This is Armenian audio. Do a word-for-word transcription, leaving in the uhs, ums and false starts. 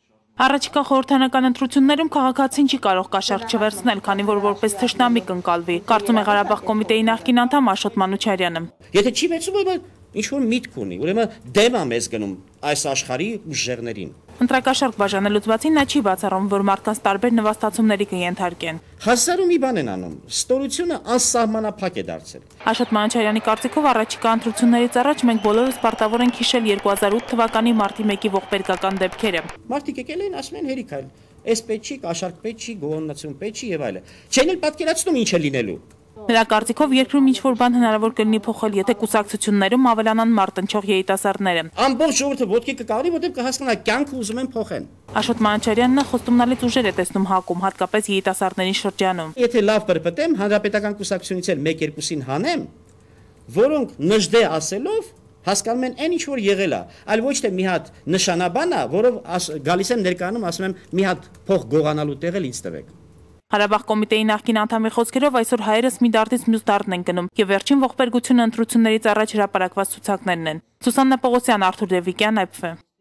Առաջիկա խորհրդանական ընտրություններում քաղաքացին չի կարող կաշառք չվերցնել, քանի որ որպես թշնամի կընկալվի, կարծում է Ղարաբաղ կոմիտեի նախկին անդամ Մանուչարյանը։ Եթե չի վերցնում, ինչ-որ միտք ունի, ուրեմն դեմ է մեզ գնում այս աշխարհի ուժերներին։ Ընտրակաշառք բաժանելուց բացի նա չի բացառում, որ մարդկանց տարբեր նվաստացումների կենթարկեն։ Հազարում մի բան են անում, ստորությունը անսահմանափակ է դարձել։ Մանուչարյանի կարծիքով առաջիկա ընտրություններից առաջ մենք բոլորս պարտավոր ենք հիշել երկու հազար ութ թվականի մարտի մեկի ողբերգական դեպքերը։ Մարդիկ եկել են, ասում են հերիք այլ, այս պետք չի, կաշառք պետք չի, գոհոնացում պետք չի եւ այլն։ Չեն էլ պատկերացնում ինչ է լինելու։ Նրա կարծիքով երկրում ինչ-որ բան հնարավոր կլինի փոխել, եթե կուսակցություններում ավելանան մարտնչող երիտասարդները։ Ամբողջ ժողովուրդը ոտքի կկաղնի, որտեղ կհասկանա կյանքը ուզում են փոխեն։ Մանուչարյանն խոստումնալից ուժեր է տեսնում հակում, հատկապես երիտասարդների շրջանում։ Եթե լավ պրպտեմ, հանրապետական կուսակցությունից էլ մեկ-երկուսին հանեմ, որոնք նժդե ասելով հասկանում են այն ինչ որ եղել է, այլ ոչ թե մի հատ նշանաբան է, որով գալիս եմ ներկայանում, ասում եմ մի հատ փող գողանալու տեղ էլ ինձ տվեք։ Ղարաբաղ կոմիտեի նախկին անդամի խոսքերով այսօր հայերս մի դարդից մյուս դարդն են գնում եւ վերջին ողբերգությունը ընտրություններից առաջ հրապարակված ցուցակներն են։ Սուսաննա Պողոսյան, Արթուր Դևիկյան, Այ Փ Ֆ։